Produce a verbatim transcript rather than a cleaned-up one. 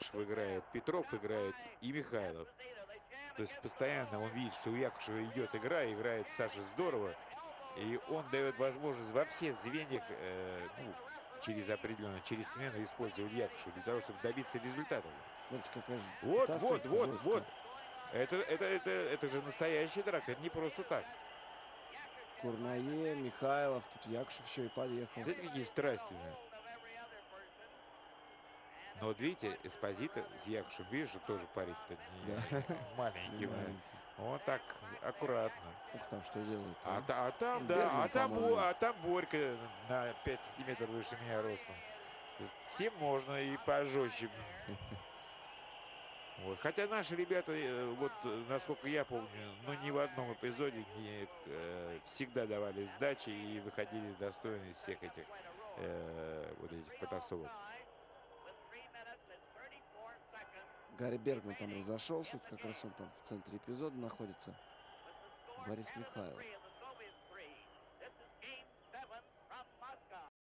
Якушев играет, Петров играет и Михайлов. То есть постоянно он видит, что у Якушева идет игра, играет Саша здорово. И он дает возможность во всех звеньях, э, ну, через определенно, через смену использовать Якушева для того, чтобы добиться результатов. Смотрите, какая же Вот, вот, вот, жесткая. вот. Это, это, это, это же настоящая драка, это не просто так. Курнае, Михайлов, тут Якушев еще и подъехал. Знаете, какие страстные. Но вот видите, Эспозито с Якушем, видишь, же тоже парень-то не Да. маленький. Не маленький. Вот так, аккуратно. Ух, там что делают? А, А, та- а там, Бергман, да, а там, по-моему. а там Борька на пять сантиметров выше меня ростом. Всем можно и пожестче. Вот. Хотя наши ребята, вот насколько я помню, ну ни в одном эпизоде не э, всегда давали сдачи и выходили достойны из всех этих э, вот этих потасовок. Гарри Бергман там разошелся, вот как раз он там в центре эпизода находится. Борис Михайлов.